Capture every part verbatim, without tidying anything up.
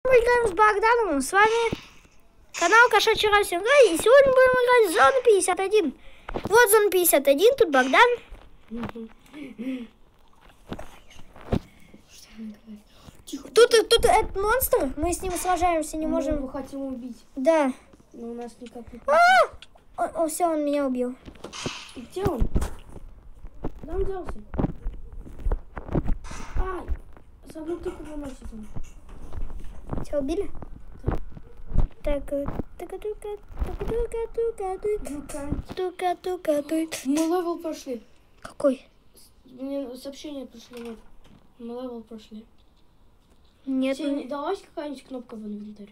Мы играем с Богданом, с вами канал Кошачий Рай. Всем привет! И сегодня будем играть в зону пятьдесят один. Вот зона пятьдесят один, тут Богдан. Тут, тут этот монстр, мы с ним сражаемся, не мы можем... его хотим убить. Да. Но у нас никак не... А! Он, он, все, он меня убил. И где он? Куда он делся? Ай! За одну тыку выносит он. Тебя убили? Да. Так, тука тука тука тука тука тука тука тука. Мы левел прошли. Какой? Мне сообщение пришло. Вот. Мы левел прошли. Нет. Тебе не далась какая-нибудь кнопка в инвентаре?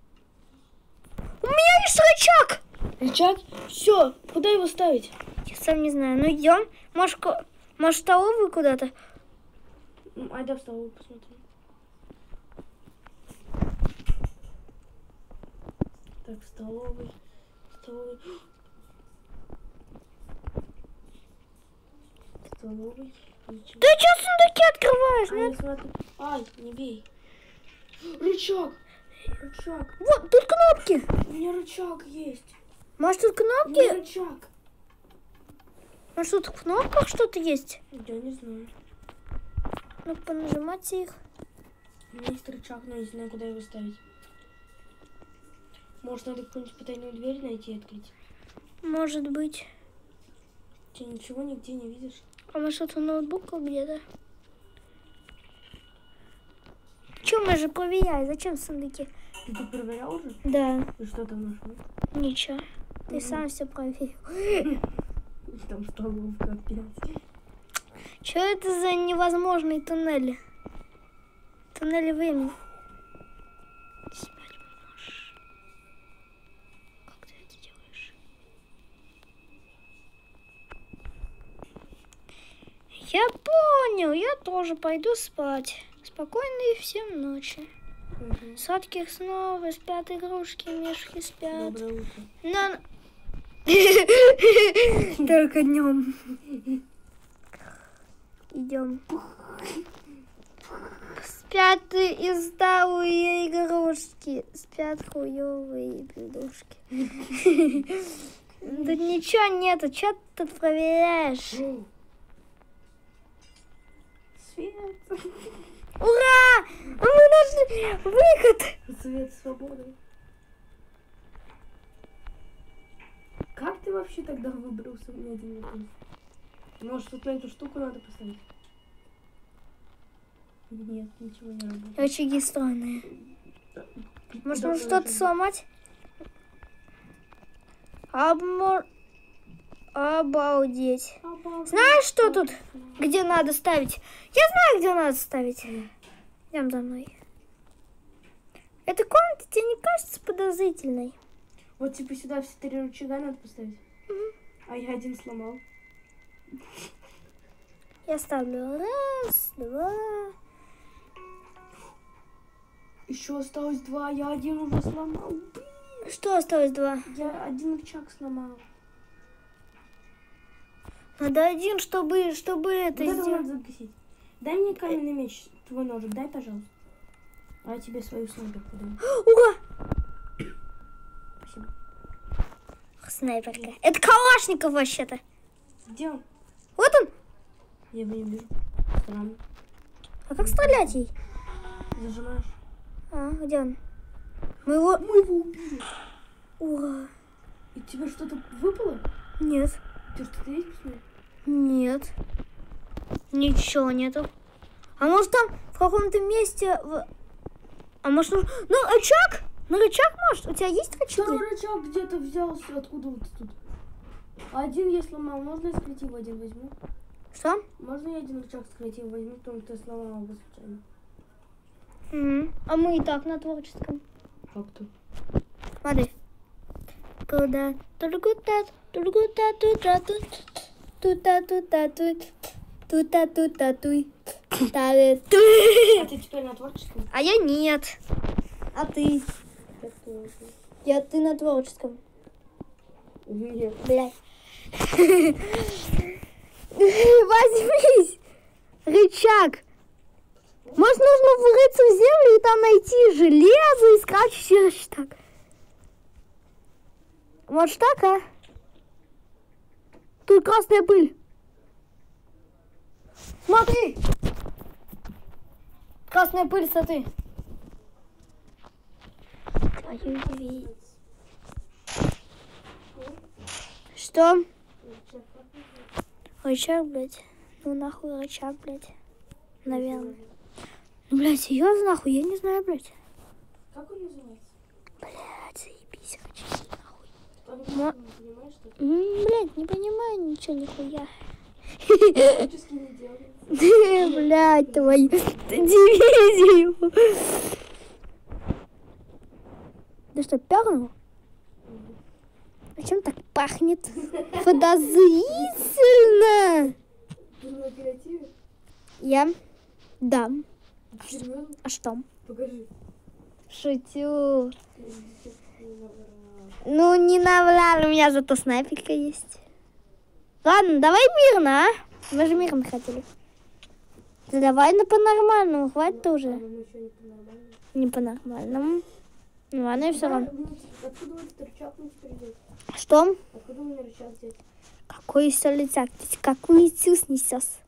У меня есть рычаг! Рычаг? Все, куда его ставить? Я сам не знаю. Ну идем. Может, ко... может в столовую куда-то? Айда в столовую посмотрим. Так, в столовой. В столовой. В столовой. Рычаг. Ты что сундуки открываешь? А, Нет? не смотри. Ай, не бей. Рычаг. Рычаг. Вот, тут кнопки. У меня рычаг есть. Может, тут У меня кнопки? рычаг. Может, тут в кнопках что-то есть? Я не знаю. Ну, понажимайте их. У меня есть рычаг, но я не знаю, куда его ставить. Может, надо какую-нибудь потайную дверь найти и открыть? Может быть. Ты ничего нигде не видишь? А может, это ноутбук где-то? Че, мы же проверяли. Зачем сундуки? Ты тут проверял уже? Да. И что там нашел? Ничего. Ты Мгм. сам все проверил. Там столовка опять. Че это за невозможные туннели? Туннели времени. Спать можешь. Как ты это делаешь? Я понял. Я тоже пойду спать. Спокойной всем ночи. Угу. Сладких снов, и спят игрушки, мишки спят. Доброе утро. На... Только днем. Идем. Спят и усталые игрушки. Спят хуёвые игрушки. Тут ничего нету. Что ты тут проверяешь? Свет. Ура! Мы нашли выход! Свет свободы. Как ты вообще тогда выбрался? У меня один вопрос. Может, тут на эту штуку надо поставить? Нет, ничего не работает. Рычаги странные. Может, Да, нужно что-то даже- сломать? Обмор... Обалдеть. Обалдеть. Знаешь, что тут? Где надо ставить? Я знаю, где надо ставить. Идем за мной. Эта комната тебе не кажется подозрительной? Вот типа сюда все три рычага надо поставить. А я один сломал. Я ставлю раз, два. Еще осталось два, я один уже сломал. Что осталось два? Я один рычаг сломал. Надо один, чтобы, чтобы это Вот это сделать. надо загасить. Дай мне каменный меч, твой ножик, дай, пожалуйста. А я тебе свою снайперку дам. Ура! Спасибо. Снайперка. Это Калашников вообще-то. Где он? Вот он. Я его не вижу. Странно. А как стрелять ей? Зажимаешь. А, где он? Мы его... Мы его убили. Ура. И тебе что-то выпало? Нет. Ты что-то есть, посмотри? Нет. Ничего нету. А может там в каком-то месте... в- А может... нужно- Ну, рычаг? Ну, рычаг может? У тебя есть рычаги? Второй рычаг где-то взялся. Откуда вот тут? Один я сломал. Можно я скрыть его один возьму? Что? Можно я один рычаг скрыть его возьму, потому что я сломал его случайно? Мгм. А мы и так на творческом. Как то? Смотри. Куда? Тута тута тута тут. Тута тута тут. Тута тута туй. А ты теперь на творческом? А я нет. А ты? Как ты? Я ты на творческом. Нет. Блядь. Возьмись. Рычаг. Может, нужно врыться в землю и там найти железо и скачать так. Может так, а? Тут красная пыль. Смотри! Красная пыль, смотри. Что? Рычаг, блядь. Ну нахуй рычаг, блядь. Наверное. Ну, блядь, серьезно, нахуй? Я не знаю, блядь. Как он называется? Блядь, заебись, рычаги, нахуй. Там Мо- не понимаешь, что М, Блядь, не понимаю ничего, нихуя. практически не делает. Блядь, твою дивизию. Ты что, пернул? Зачем так пахнет? Подозрительно. Ты на креативе? Я? Да. Серьезно? А что? Покажи. Шучу. Ну, не наврал, у меня зато снайперка есть. Ладно, давай мирно, а? Мы же мирно хотели. Да давай на по-нормальному, хватит уже. А мы еще не по-нормальному. Не по-нормальному. Ну ладно, и все равно. Да, откуда вот этот рычаг мне теперь взять? Что? Откуда мне рычаг взять? Какой еще летяк? Ты какую тюс несешь?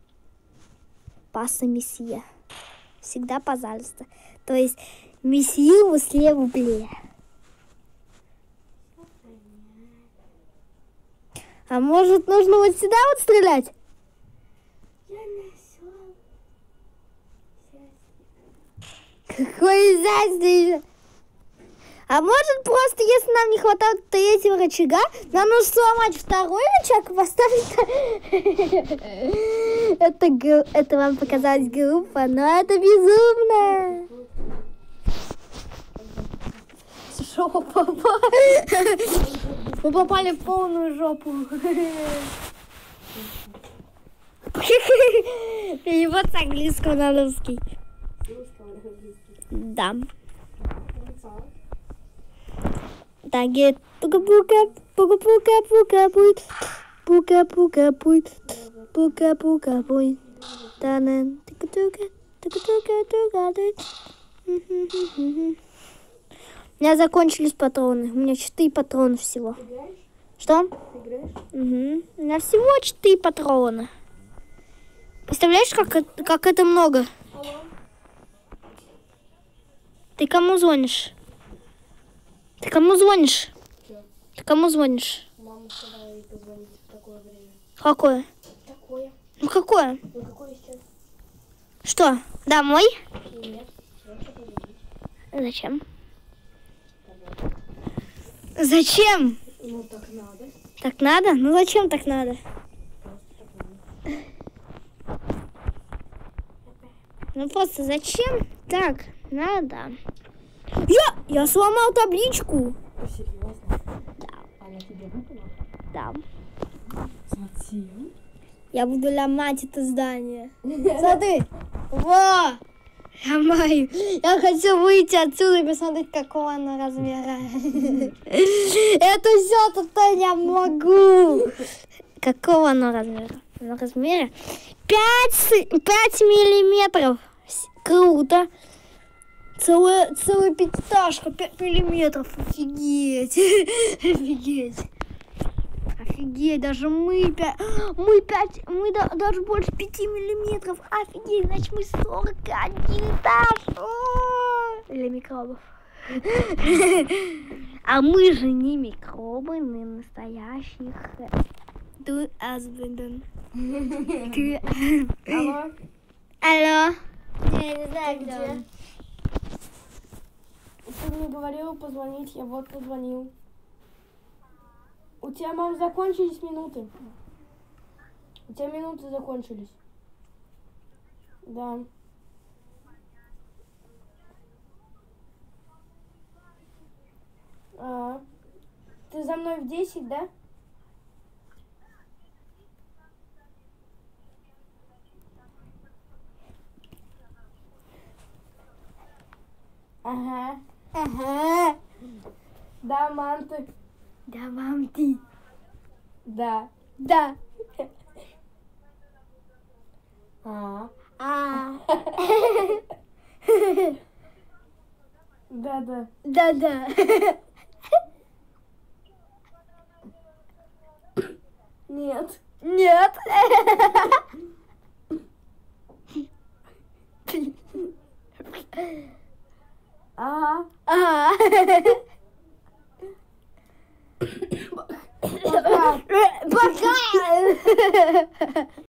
Паса месье. Всегда пожалуйста. То есть месье вы слева, бля. А может нужно вот сюда вот стрелять? Я нашел. Какой зайцы! А может просто, если нам не хватает третьего рычага, нам нужно сломать второй рычаг и поставить... Это, гу- это вам показалось глупо, но это безумно. Жопа. Мы попали в полную жопу. Перевод с английского на русский. Да. Так, geht Puka Puka Puka Puka Puka Puka Puka Puka Puka Puka Puka Dann Tuka Tuka Tuka Tuka Tuka. У меня закончились патроны. У меня четыре патрона всего. Ты играешь? Что? Ты играешь? Угу. У меня всего четыре патрона. Представляешь, как это, как это много? Алло? Ты кому звонишь? Ты кому звонишь? Чё? Ты кому звонишь? Мама сказала ей позвонить в такое время. Какое? Такое? Ну какое? Ну какое сейчас? Что? Домой? Нет. Просто позвонить. Зачем? Зачем? Ну так надо. Так надо? Ну зачем так надо? Ну просто зачем так надо? Я, я сломал табличку. Серьезно? Да. Она тебе выпала? Да. Зачем? Я буду ломать это здание. Смотри. Во! Ломаю. Я хочу выйти отсюда и посмотреть, какого оно размера. Это все тут я могу. Какого оно размера? Оно размера пять, пять миллиметров. Круто. Целая, целая пятиэтажка, пять миллиметров. Офигеть. Офигеть. Офигеть, даже мы пять, мы пять, мы да, даже больше пяти миллиметров. Офигеть, значит мы сорок один этаж. О! Для микробов. А мы же не микробы, мы настоящих. Du Asbinden. Алло? Алло. Я не знаю, Ты где где? он. Ты мне говорил позвонить, я вот позвонил. У тебя, мам, закончились минуты. У тебя минуты закончились. Да. А, ты за мной в десять, да? Ага. Ага. Да, мам, ты. Да, мам, ты. Да. Да. А, А. Да, да. Да-да. Нет. Нет. Ага. Ага. Пока. Пока.